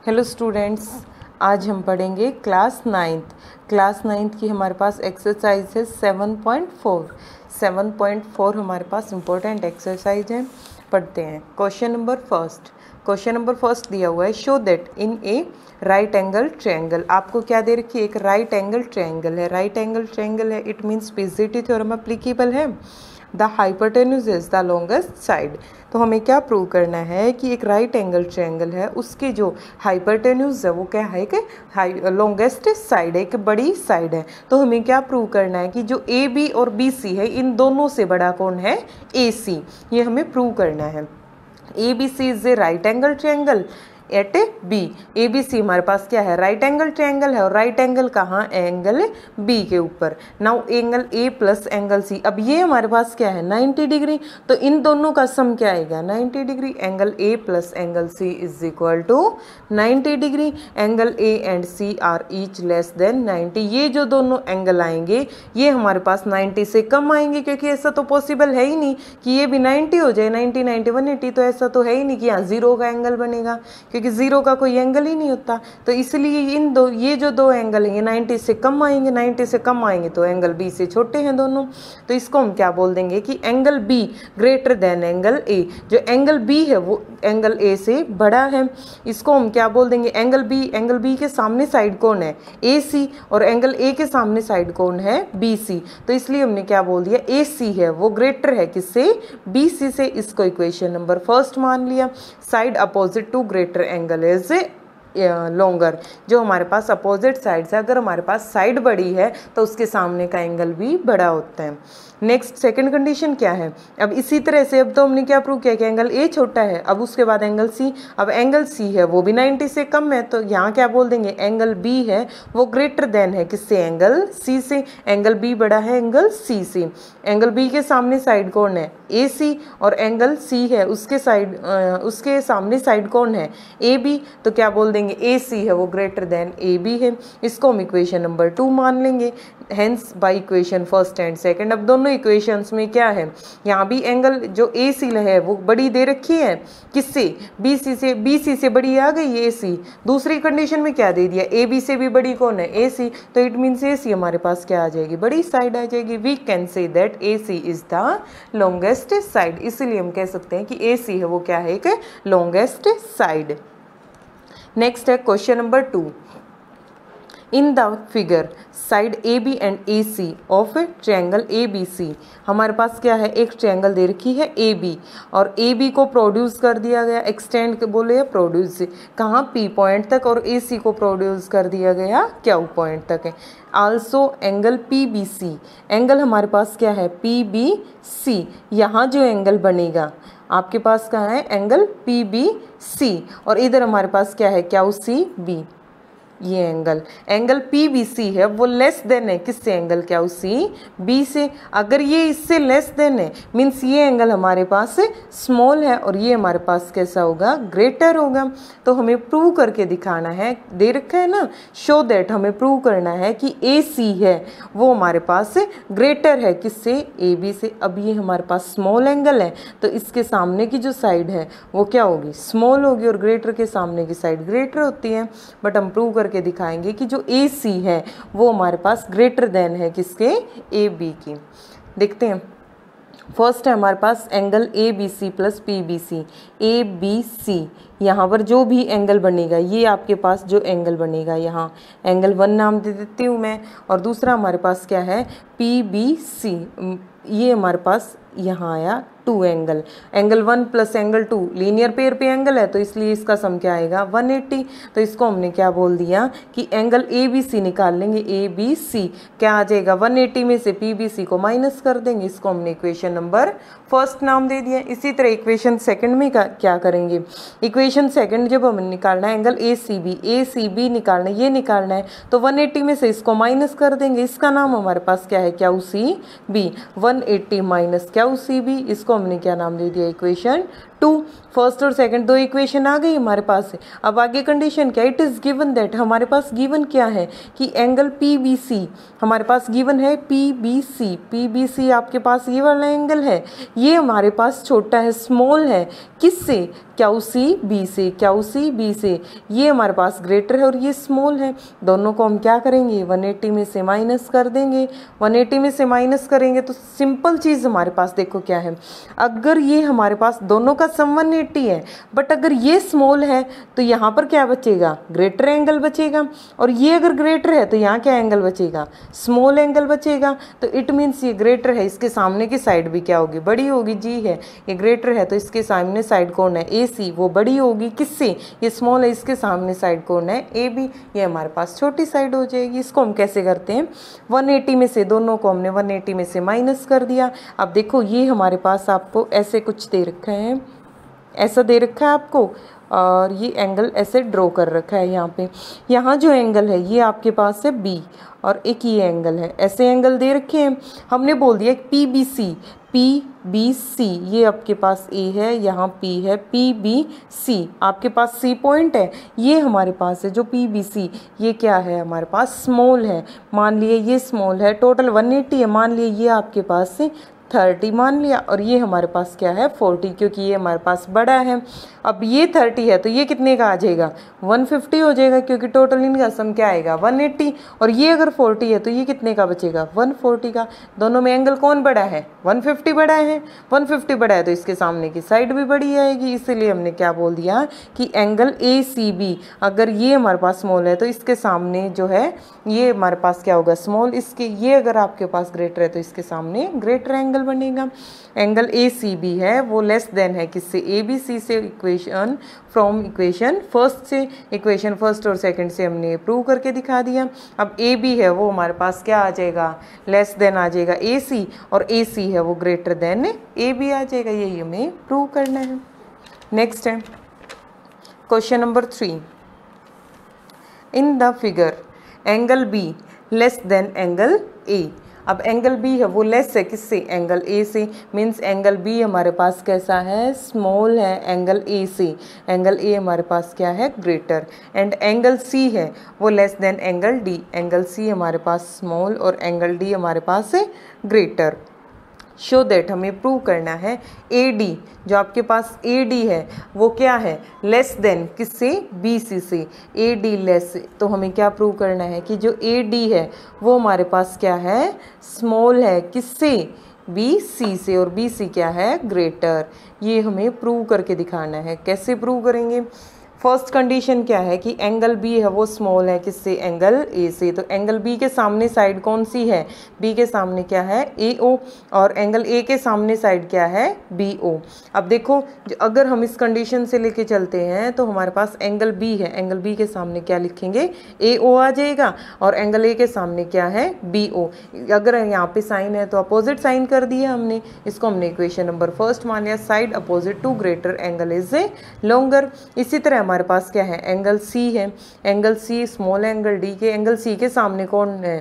Hello students, आज हम पढ़ेंगे क्लास नाइन्थ की हमारे पास एक्सरसाइज है 7.4 हमारे पास इम्पोर्टेंट एक्सरसाइज है। पढ़ते हैं। क्वेश्चन नंबर फर्स्ट दिया हुआ है, show that in a right angle triangle. आपको क्या दे रखी है? एक राइट एंगल ट्रायंगल है। राइट एंगल ट्रायंगल है, it means PGT theorem applicable है। The hypotenuse is the longest side. तो हमें क्या प्रूव करना है कि एक राइट एंगल ट्रायंगल है, उसकी जो हाइपोटेन्यूज है वो क्या है कि लॉन्गेस्ट साइड है, एक बड़ी साइड है। तो हमें क्या प्रूव करना है कि जो ए बी और बी सी है, इन दोनों से बड़ा कौन है? ए सी। ये हमें प्रूव करना है। A B C is a right angle triangle at B. A B C हमारे पास क्या है? राइट एंगल ट्रायंगल है। और राइट एंगल कहाँ? एंगल बी के ऊपर। Now angle A plus angle C, अब ये हमारे पास क्या है? 90 डिग्री। तो इन दोनों का सम क्या आएगा? 90 degree. Angle A plus angle C is equal to 90 degree. Angle A and C are each less than 90। ये जो दोनों एंगल आएंगे ये हमारे पास 90 से कम आएंगे, क्योंकि ऐसा तो पॉसिबल है ही नहीं कि ये भी 90 हो जाए। 90 90 180, तो ऐसा तो है ही नहीं कि यहाँ जीरो का एंगल बनेगा, क्योंकि जीरो का कोई एंगल ही नहीं होता। तो इसलिए ये जो दो एंगल हैं ये 90 से कम आएंगे। 90 से कम आएंगे तो एंगल बी से छोटे हैं दोनों। तो इसको हम क्या बोल देंगे कि angle B greater than angle A. जो एंगल बी है वो एंगल ए से बड़ा है। इसको हम क्या बोल देंगे? एंगल बी के सामने साइड कौन है? ए सी। और एंगल ए के सामने साइड कौन है? B C. तो इसलिए हमने क्या बोल दिया? ए सी है वो ग्रेटर है किससे? बी सी से। इसको इक्वेशन नंबर फर्स्ट मान लिया। Side opposite to greater angle is longer. जो हमारे पास अपोजिट साइड है, अगर हमारे पास साइड बड़ी है तो उसके सामने का एंगल भी बड़ा होता है। नेक्स्ट सेकंड कंडीशन क्या है? अब इसी तरह से अब तो हमने क्या प्रूव किया कि एंगल ए छोटा है। अब उसके बाद एंगल सी। अब एंगल सी है वो भी 90 से कम है, तो यहाँ क्या बोल देंगे? एंगल बी है वो ग्रेटर देन है किससे? एंगल सी से। एंगल बी बड़ा है एंगल सी से। एंगल बी के सामने साइड कौन है? ए सी। और एंगल सी है उसके सामने साइड कौन है? A B. तो क्या बोल देंगे? ए सी है वो ग्रेटर देन ए बी है। इसको हम इक्वेशन नंबर 2 मान लेंगे। Hence by equation first and second. अब दोनों इक्वेशंस में क्या है? यहाँ भी एंगल जो ए सी है वो बड़ी दे रखी है किससे? बी सी से। बी सी से बड़ी आ गई ए सी। दूसरी कंडीशन में क्या दे दिया? ए बी से भी बड़ी कौन है? ए सी। तो इट मीन्स ए सी हमारे पास क्या आ जाएगी? बड़ी साइड आ जाएगी। We can say that A C is the longest side. इसीलिए हम कह सकते हैं कि ए सी है वो क्या है? एक लॉन्गेस्ट साइड। नेक्स्ट है question number 2। In the figure side A B and A C of triangle A B C. हमारे पास क्या है? एक ट्रायंगल दे रखी है ए बी, और ए बी को प्रोड्यूस कर दिया गया। एक्सटेंड बोले प्रोड्यूस कहाँ? पी पॉइंट तक। और ए सी को प्रोड्यूस कर दिया गया क्यू पॉइंट तक है। Also angle P B C. Angle हमारे पास क्या है? P B C. यहाँ जो एंगल बनेगा आपके पास कहाँ है? Angle P B C. और इधर हमारे पास क्या है? Q C B. ये एंगल पी बी सी है वो लेस देन है किससे? एंगल क्यू सी बी से। अगर ये इससे लेस देन है मीन्स ये एंगल हमारे पास स्मॉल है और ये हमारे पास कैसा होगा? ग्रेटर होगा। तो हमें प्रूव करके दिखाना है, दे रखा है ना, शो दैट। हमें प्रूव करना है कि ए सी है वो हमारे पास ग्रेटर है किससे? ए बी से। अब ये हमारे पास स्मॉल एंगल है तो इसके सामने की जो साइड है वो क्या होगी? स्मॉल होगी। और ग्रेटर के सामने की साइड ग्रेटर होती है। बट हम प्रूव करके दिखाएंगे कि जो ए सी है वो हमारे पास ग्रेटर देन है किसके? ए बी की। देखते हैं। फर्स्ट है हमारे पास angle A B C plus P B C. A B C यहाँ पर जो भी एंगल बनेगा, ये आपके पास जो एंगल बनेगा यहाँ एंगल 1 नाम दे देती हूँ मैं। और दूसरा हमारे पास क्या है? P B C. ये हमारे पास यहाँ आया 2 angle. Angle 1 plus angle 2 linear pair पे एंगल है, तो इसलिए इसका सम क्या आएगा? 180। तो इसको हमने क्या बोल दिया कि एंगल ए बी सी निकाल लेंगे। ए बी सी क्या आ जाएगा? 180 में से पी बी सी को माइनस कर देंगे। इसको हमने इक्वेशन नंबर फर्स्ट नाम दे दिया। इसी तरह इक्वेशन सेकंड में क्या करेंगे? इक्वेशन सेकंड जब हमें निकालना है एंगल ए सी बी निकालना है, ये निकालना है, तो 180 में से इसको माइनस कर देंगे। इसका नाम हमारे पास क्या है? Q C B. 180 minus Q C B, इसको हमने क्या नाम दे दिया? इक्वेशन 2 टू, फर्स्ट और सेकंड दो इक्वेशन आ गई हमारे पास है। अब आगे कंडीशन क्या, इट इज़ गिवन दैट, हमारे पास गिवन क्या है कि एंगल PBC हमारे पास गिवन है, PBC आपके पास ये वाला एंगल है, ये हमारे पास छोटा है, स्मॉल है, किससे, QCB से, ये हमारे पास ग्रेटर है और ये स्मॉल है। दोनों को हम क्या करेंगे, 180 में से माइनस कर देंगे। 180 में से माइनस करेंगे तो सिंपल चीज़ हमारे पास देखो क्या है, अगर ये हमारे पास दोनों का सम 180 है, बट अगर ये स्मॉल है तो यहाँ पर क्या बचेगा, ग्रेटर एंगल बचेगा, और ये अगर ग्रेटर है तो यहाँ क्या एंगल बचेगा, स्मॉल एंगल बचेगा। तो इट मीन्स ये ग्रेटर है, इसके सामने की साइड भी क्या होगी, बड़ी होगी, जी है, ये ग्रेटर है तो इसके सामने साइड कौन है, AC, वो बड़ी होगी, किससे, ये स्मॉल है, इसके सामने साइड कौन है, AB, ये हमारे पास छोटी साइड हो जाएगी। इसको हम कैसे करते हैं, 180 में से दोनों को हमने 180 में से माइनस कर दिया। अब देखो ये हमारे पास आपको ऐसे कुछ दे रखा है, ऐसा दे रखा है आपको, और ये एंगल ऐसे ड्रॉ कर रखा है यहाँ पे। यहाँ जो एंगल है ये आपके पास है B, और एक ये एंगल है, ऐसे एंगल दे रखे हैं। हमने बोल दिया PBC, ये आपके पास A है, यहाँ P है, PBC आपके पास C पॉइंट है, ये हमारे पास है जो PBC, ये क्या है हमारे पास, स्मॉल है, मान लिए ये स्मॉल है, टोटल 180 है, मान लिए ये आपके पास से 30 मान लिया, और ये हमारे पास क्या है 40, क्योंकि ये हमारे पास बड़ा है। अब ये 30 है तो ये कितने का आ जाएगा, 150 हो जाएगा, क्योंकि टोटल इनका सम क्या आएगा 180, और ये अगर 40 है तो ये कितने का बचेगा, 140 का। दोनों में एंगल कौन बड़ा है, 150 बड़ा है, 150 बड़ा है तो इसके सामने की साइड भी बड़ी आएगी, इसीलिए हमने क्या बोल दिया कि एंगल ACB, अगर ये हमारे पास स्मॉल है तो इसके सामने जो है ये हमारे पास क्या होगा, स्मॉल, इसके ये अगर आपके पास ग्रेटर है तो इसके सामने ग्रेटर एंगल बनेगा। एंगल ACB है वो लेस देन है किससे, ABC से, इक्वेशन फ्रॉम इक्वेशन फर्स्ट से, इक्वेशन फर्स्ट और सेकंड से हमने प्रूव करके दिखा दिया। अब AB है वो हमारे पास क्या आ जाएगा, लेस देन आ जाएगा AC, और AC है वो ग्रेटर देन AB आ जाएगा, यही हमें प्रूव करना है। नेक्स्ट है question number 3, in the figure angle B less than angle A। अब एंगल B है वो लेस है किससे, एंगल A से, मीन्स एंगल B हमारे पास कैसा है, स्मॉल है एंगल A से, एंगल A हमारे पास क्या है, ग्रेटर, एंड एंगल C है वो less than angle D, angle C हमारे पास स्मॉल और एंगल D हमारे पास है ग्रेटर। शो दैट हमें प्रूव करना है AD, जो आपके पास AD है वो क्या है, लेस देन किससे, BC से, AD लेस, तो हमें क्या प्रूव करना है कि जो AD है वो हमारे पास क्या है, स्मॉल है, किससे, BC से, और BC क्या है, ग्रेटर। ये हमें प्रूव करके दिखाना है। कैसे प्रूव करेंगे, फर्स्ट कंडीशन क्या है कि एंगल B है वो स्मॉल है किससे, एंगल A से, तो एंगल B के सामने साइड कौन सी है, B के सामने क्या है, AO, और एंगल A के सामने साइड क्या है, BO। अब देखो अगर हम इस कंडीशन से लेके चलते हैं तो हमारे पास एंगल B है, एंगल B के सामने क्या लिखेंगे, AO आ जाएगा, और एंगल A के सामने क्या है, BO। अगर यहाँ पे साइन है तो अपोजिट साइन कर दिया हमने, इसको हमने इक्वेशन नंबर फर्स्ट मान लिया, side opposite to greater angle is longer. इसी तरह हमारे पास क्या है, एंगल C है, angle C small angle D के, एंगल C के सामने कौन है,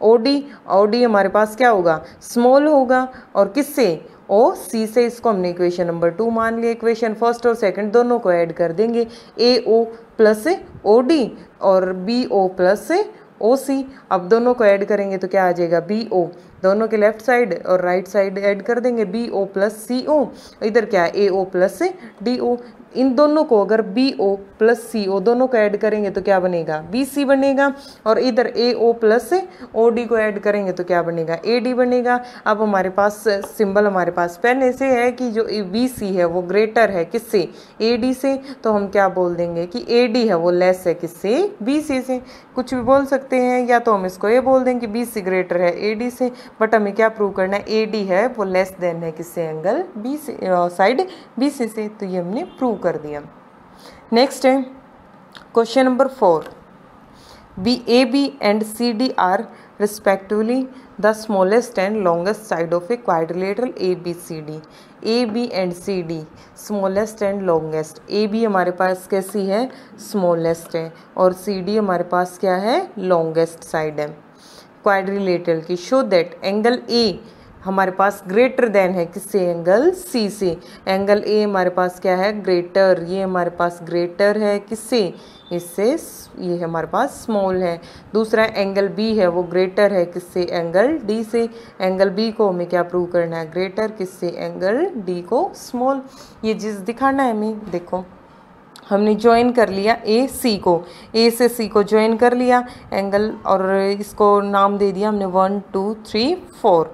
OD हमारे पास क्या होगा, स्मॉल होगा, और किससे, OC से, इसको हमने इक्वेशन नंबर 2 मान लिया। इक्वेशन फर्स्ट और सेकंड दोनों को ऐड कर देंगे, AO प्लस OD और BO प्लस OC। अब दोनों को ऐड करेंगे तो क्या आ जाएगा, BO, दोनों के लेफ्ट साइड और राइट साइड ऐड कर देंगे, BO प्लस CO, इधर क्या है, AO प्लस DO। इन दोनों को अगर BO प्लस CO दोनों को ऐड करेंगे तो क्या बनेगा, BC बनेगा, और इधर AO प्लस OD को ऐड करेंगे तो क्या बनेगा, AD बनेगा। अब हमारे पास सिंबल हमारे पास पहले से है कि जो BC है वो ग्रेटर है किससे, AD से, तो हम क्या बोल देंगे कि AD है वो लेस है किससे, BC से। कुछ भी बोल सकते हैं, या तो हम इसको ये बोल दें कि BC ग्रेटर है AD से, बट हमें क्या प्रूव करना है, AD है वो लेस देन है किससे, एंगल BC साइड BC से, तो ये हमने प्रूव कर दिया। नेक्स्ट है question number 4, AB and CD are respectively the smallest and longest side of a quadrilateral ABCD। AB and CD smallest and longest, AB हमारे पास कैसी है, smallest है, और CD हमारे पास क्या है, longest side है क्वाड्रिलेटरल की। शो दैट एंगल A हमारे पास ग्रेटर देन है किससे, एंगल सी से। एंगल ए हमारे पास क्या है, ग्रेटर, ये हमारे पास ग्रेटर है किससे, इससे, ये हमारे पास स्मॉल है। दूसरा एंगल बी है वो ग्रेटर है किससे, एंगल डी से। एंगल बी को हमें क्या प्रूव करना है, ग्रेटर किससे, एंगल डी को स्मॉल। ये चीज़ दिखाना है हमें। देखो हमने ज्वाइन कर लिया ए सी को, ए से सी को ज्वाइन कर लिया एंगल, और इसको नाम दे दिया हमने 1 2 3 4।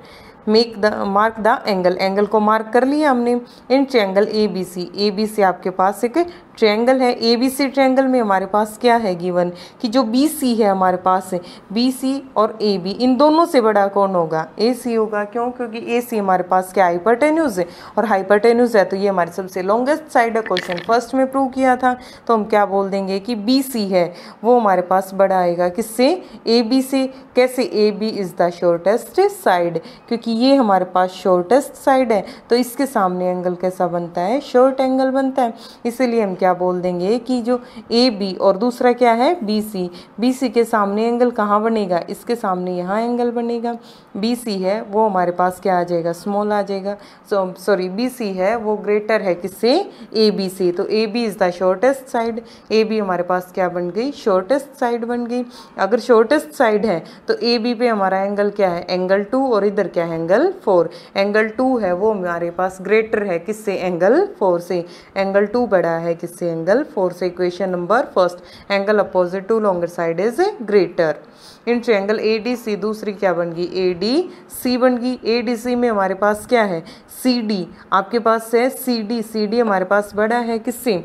मार्क द एंगल, एंगल को मार्क कर लिया हमने in triangle A B C. A B C आपके पास एक ट्रायंगल है। ए बी सी ट्रायंगल में हमारे पास क्या है गिवन, कि जो बी सी है हमारे पास है, बी सी और ए बी, इन दोनों से बड़ा कौन होगा, ए सी होगा। क्यों, क्योंकि ए सी हमारे पास क्या हाइपोटेन्यूज है, और हाइपोटेन्यूज है तो ये हमारी सबसे लॉन्गेस्ट साइड है। क्वेश्चन फर्स्ट में प्रूव किया था, तो हम क्या बोल देंगे कि बी सी है वो हमारे पास बड़ा आएगा किससे, ए बी से। कैसे, A B is the shortest side, क्योंकि ये हमारे पास शॉर्टेस्ट साइड है, तो इसके सामने एंगल कैसा बनता है, शॉर्ट एंगल बनता है। इसीलिए हम क्या बोल देंगे कि जो ए बी और दूसरा क्या है बी सी, बी सी के सामने एंगल कहाँ बनेगा, इसके सामने यहाँ एंगल बनेगा। बी सी है वो हमारे पास क्या आ जाएगा, स्मॉल आ जाएगा। सॉरी बी सी है वो ग्रेटर है किससे, ए बी से। तो A B is the shortest side, A B हमारे पास क्या बन गई, शॉर्टेस्ट साइड बन गई। अगर शॉर्टेस्ट साइड है तो ए बी पे हमारा एंगल क्या है, एंगल 2, और इधर क्या है, एंगल 4। एंगल 2 है वो हमारे पास ग्रेटर है किससे, एंगल 4 से। एंगल 2 बड़ा है किससे, एंगल 4 से। Equation number first, angle opposite to longer side is greater. In triangle A D C दूसरी क्या बन गई, ए डी सी बन गई। ए डी सी में हमारे पास क्या है, सी डी आपके पास है, सी डी, सी डी हमारे पास बड़ा है किससे,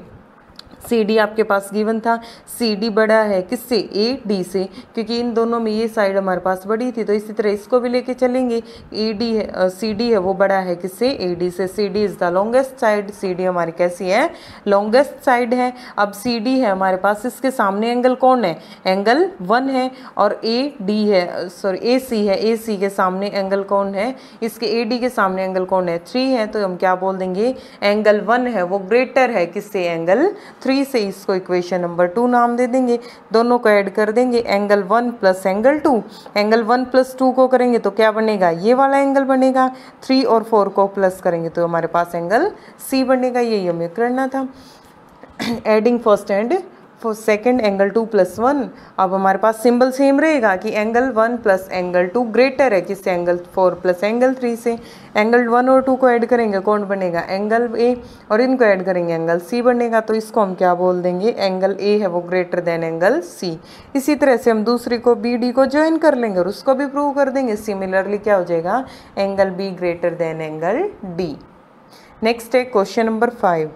सी डी आपके पास गिवन था, सी डी बड़ा है किससे, ए डी से, क्योंकि इन दोनों में ये साइड हमारे पास बड़ी थी। तो इसी तरह इसको भी लेके चलेंगे, ए डी है, सी डी है वो बड़ा है किससे, ए डी से। C D is the longest side, C D हमारी कैसी है, लॉन्गेस्ट साइड है। अब सी डी है हमारे पास, इसके सामने एंगल कौन है, एंगल 1 है, और ए डी है, सॉरी ए सी है, ए सी के सामने एंगल कौन है, इसके ए डी के सामने एंगल कौन है, 3 है। तो हम क्या बोल देंगे, एंगल 1 है वो ग्रेटर है किससे, एंगल 3 से। इसको इक्वेशन नंबर 2 नाम दे देंगे, दोनों को ऐड कर देंगे, angle 1 plus angle 2। Angle 1 plus 2 को करेंगे तो क्या बनेगा, ये वाला एंगल बनेगा। 3 और 4 को प्लस करेंगे तो हमारे पास एंगल सी बनेगा। यही हमें करना था। Adding first and second, angle 2 plus 1। अब हमारे पास सिंबल सेम रहेगा कि एंगल 1 प्लस एंगल 2 ग्रेटर है किससे, एंगल 4 प्लस एंगल 3 से। एंगल 1 और 2 को ऐड करेंगे कौन बनेगा, एंगल ए, और इनको ऐड करेंगे एंगल सी बनेगा। तो इसको हम क्या बोल देंगे, एंगल ए है वो ग्रेटर देन एंगल सी। इसी तरह से हम दूसरी को बी डी को ज्वाइन कर लेंगे और उसको भी प्रूव कर देंगे। सिमिलरली क्या हो जाएगा, angle B greater than angle D. Next है question number 5।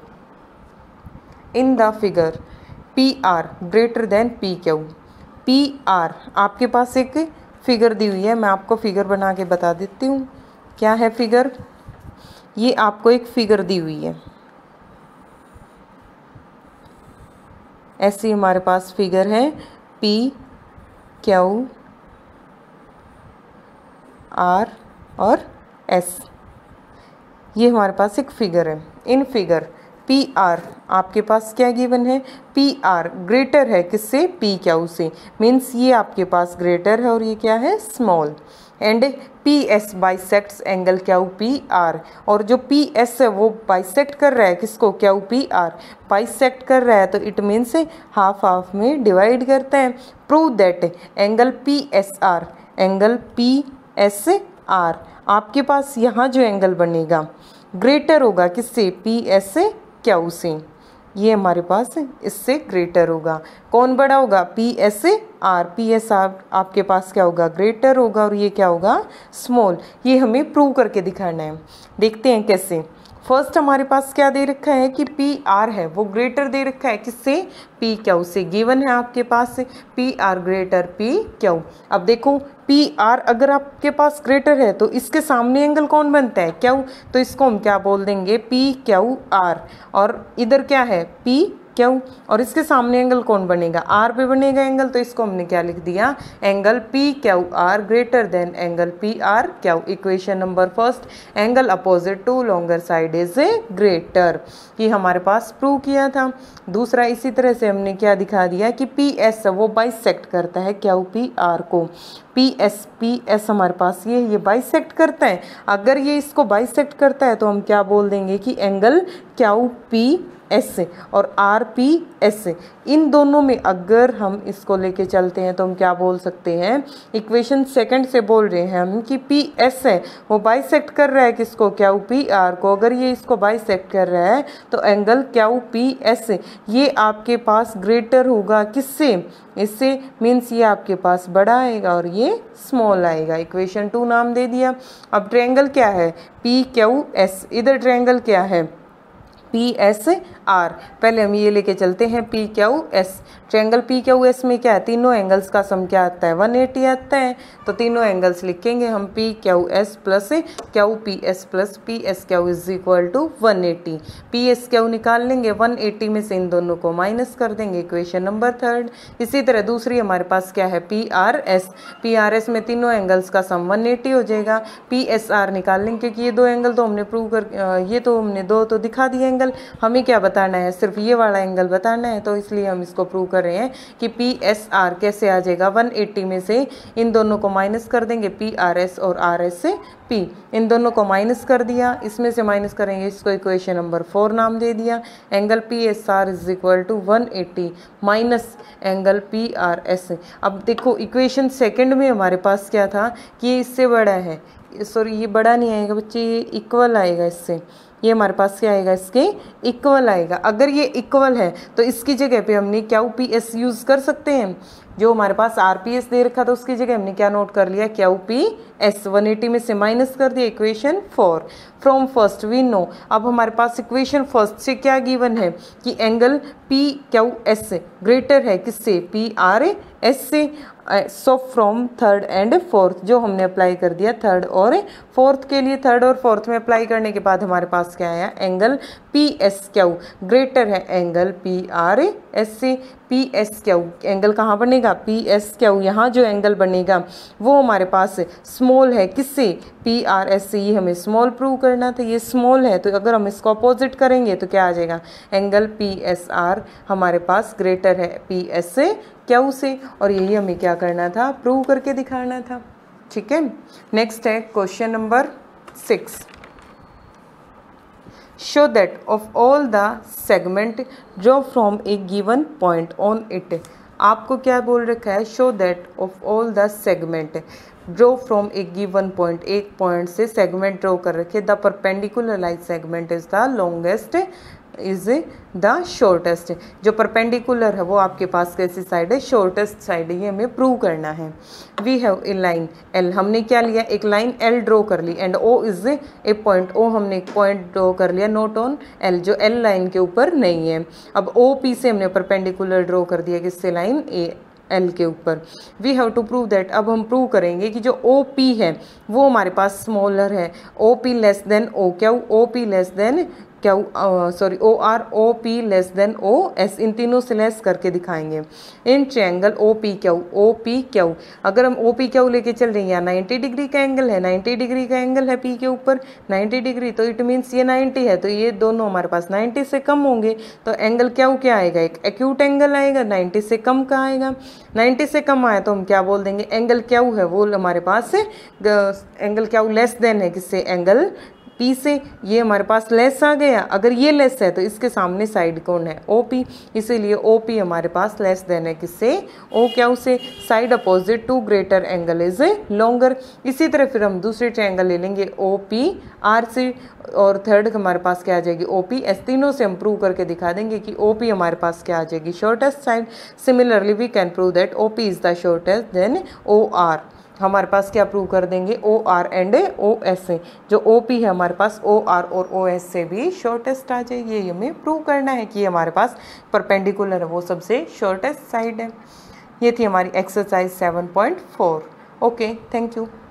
In the figure P R greater than P Q. P R आपके पास एक फिगर दी हुई है, मैं आपको फिगर बना के बता देती हूँ। क्या है फिगर, ये आपको एक फिगर दी हुई है, ऐसी हमारे पास फिगर है, पी क्यू आर और एस, ये हमारे पास एक फिगर है। इन फिगर पी आर आपके पास क्या गिवन है, पी आर ग्रेटर है किससे, पी क्यू से। मीन्स ये आपके पास ग्रेटर है और ये क्या है, small. And P S bisects angle Q P R, और जो पी एस है वो बाइसेक्ट कर रहा है किसको, क्यू पी आर बाइसेक्ट कर रहा है, तो इट मीन्स हाफ हाफ में डिवाइड करते हैं। Prove that angle P S R, angle P S R आपके पास यहाँ जो एंगल बनेगा ग्रेटर होगा किससे, पी एस क्यू से। ये हमारे पास इससे ग्रेटर होगा। कौन बड़ा होगा, P S R. P S R आपके पास क्या होगा, ग्रेटर होगा, और ये क्या होगा, स्मॉल। ये हमें प्रूव करके दिखाना है। देखते हैं कैसे। फर्स्ट हमारे पास क्या दे रखा है कि पी आर है वो ग्रेटर दे रखा है किससे, पी क्यू से। गिवन है आपके पास P R greater P Q. अब देखो पी आर अगर आपके पास ग्रेटर है तो इसके सामने एंगल कौन बनता है, क्यू। तो इसको हम क्या बोल देंगे, पी क्यू आर, और इधर क्या है, पी क्यू, और इसके सामने एंगल कौन बनेगा, आर पे बनेगा एंगल, तो इसको हमने क्या लिख दिया, angle P Q R greater than angle P R Q. Equation number first, angle opposite to longer side is a greater, ये हमारे पास प्रूव किया था। दूसरा इसी तरह से हमने क्या दिखा दिया कि पी एस वो बाइसेक्ट करता है क्यू पी आर को, पी एस हमारे पास ये बाइसेक्ट करता है। अगर ये इसको बाइसेक्ट करता है तो हम क्या बोल देंगे कि एंगल क्यू पी एस और आर पी एस, इन दोनों में अगर हम इसको लेके चलते हैं तो हम क्या बोल सकते हैं, इक्वेशन सेकंड से बोल रहे हैं हम कि पी एस है वो बाइसेक्ट कर रहा है किसको, क्यू पी आर को। अगर ये इसको बाइसेक्ट कर रहा है तो एंगल क्यू पी एस ये आपके पास ग्रेटर होगा किससे, इससे, मीन्स ये आपके पास बड़ा आएगा और ये स्मॉल आएगा। इक्वेशन 2 नाम दे दिया। अब ट्रायंगल क्या है, पी क्यू एस, इधर ट्रायंगल क्या है, पी एस आर। पहले हम ये लेके चलते हैं P Q S. Triangle P Q S में क्या है, तीनों एंगल्स का सम क्या आता है, 180 आता है। तो तीनों एंगल्स लिखेंगे हम P Q S plus Q P S Q is equal to 180। P S Q निकाल लेंगे, 180 में से इन दोनों को माइनस कर देंगे, इक्वेशन नंबर थर्ड। इसी तरह दूसरी हमारे पास क्या है, पी आर एस में तीनों एंगल्स का सम 180 हो जाएगा। पी एस आर निकाल लेंगे क्योंकि ये दो एंगल तो हमने प्रूव कर, ये तो हमने दो तो दिखा दिए एंगल, हमें क्या बताना है, सिर्फ ये वाला एंगल बताना है, तो इसलिए हम इसको प्रूव कर रहे हैं कि पी एस आर कैसे आ जाएगा, 180 में से इन दोनों को माइनस कर देंगे, पी आर एस और आर एस से पी, इन दोनों को माइनस कर दिया, इसमें से माइनस करेंगे, इसको इक्वेशन नंबर 4 नाम दे दिया। Angle P S R is equal to 180 minus angle P R S. अब देखो इक्वेशन सेकंड में हमारे पास क्या था कि ये इससे बड़ा है, सॉरी ये बड़ा नहीं आएगा बच्चे, ये इक्वल आएगा इससे, ये हमारे पास क्या आएगा, इसके इक्वल आएगा। अगर ये इक्वल है तो इसकी जगह पे हमने क्यू पी एस यूज़ कर सकते हैं, जो हमारे पास आर पी एस दे रखा था उसकी जगह हमने क्या नोट कर लिया, क्यू पी एस। 180 में से माइनस कर दिया, equation 4। From first we know, अब हमारे पास इक्वेशन फर्स्ट से क्या गिवन है कि angle P Q S greater है किससे, पी आर एस से। So from third and fourth, जो हमने अप्लाई कर दिया थर्ड और फोर्थ के लिए, थर्ड और फोर्थ में अप्लाई करने के बाद हमारे पास क्या आया, angle P S Q greater है एंगल पी आर एस से। पी एस क्यू एंगल कहाँ बनेगा, पी एस क्यू, यहाँ जो एंगल बनेगा वो हमारे पास स्मॉल है किससे, पी आर एस से। ये हमें स्मॉल प्रूव करना था, ये स्मॉल है, तो अगर हम इसको अपोजिट करेंगे तो क्या आ जाएगा, एंगल पी एस आर हमारे पास ग्रेटर है पी एस से क्यू से, और यही हमें क्या करना था, प्रूव करके दिखाना था। ठीक है, नेक्स्ट है question number 6। Show that of all the segment draw from a given point on it। आपको क्या बोल रखा है, show that of all the segment draw from a given point, एक पॉइंट से सेगमेंट ड्रॉ कर रखे, the perpendicular line segment is the longest is the shortest. जो परपेंडिकुलर है वो आपके पास कैसी साइड है, शॉर्टेस्ट साइड है, ये हमें प्रूव करना है। We have a line L, हमने क्या लिया, एक लाइन एल ड्रॉ कर ली, and O is a point, O हमने एक पॉइंट ड्रॉ कर लिया नोट ऑन एल, जो एल लाइन के ऊपर नहीं है। अब ओ पी से हमने परपेंडिकुलर ड्रॉ कर दिया किससे, लाइन ए एल के ऊपर। We have to prove that, अब हम प्रूव करेंगे कि जो ओ पी है वो हमारे पास स्मॉलर है, O P less than O Q, O P less than Q, sorry O R, O P less than O S, इन तीनों से लेस करके दिखाएंगे। इन triangle O P Q, O P Q, अगर हम ओ पी क्यू लेके चल रहे हैं, यहाँ 90 डिग्री का एंगल है, 90 डिग्री का एंगल है पी के ऊपर 90 डिग्री, तो इट मीन्स ये 90 है, तो ये दोनों हमारे पास 90 से कम होंगे, तो एंगल क्यू क्या आएगा, एक एक्यूट एंगल आएगा, 90 से कम का आएगा। 90 से कम आया तो हम क्या बोल देंगे, एंगल क्यू है वो हमारे पास एंगल क्यू लेस देन है किससे, एंगल पी से। ये हमारे पास लेस आ गया, अगर ये लेस है तो इसके सामने साइड कौन है, ओ पी, इसीलिए ओ पी हमारे पास लेस देन है किससे, ओ क्यू से। Side opposite to greater angle is longer. इसी तरह फिर हम दूसरे ट्रायंगल ले लेंगे ओ पी आर से, और थर्ड हमारे पास क्या आ जाएगी, ओ पी एस। तीनों से हम प्रूव करके दिखा देंगे कि ओ पी हमारे पास क्या आ जाएगी, shortest side. Similarly we can prove that O P is the shortest than O R. हमारे पास क्या प्रूव कर देंगे, O R and O S से, जो ओ पी है हमारे पास ओ आर और ओ एस से भी शॉर्टेस्ट आ जाएगी। ये हमें प्रूव करना है कि हमारे पास परपेंडिकुलर है वो सबसे शॉर्टेस्ट साइड है। ये थी हमारी एक्सरसाइज 7.4। Okay, thank you.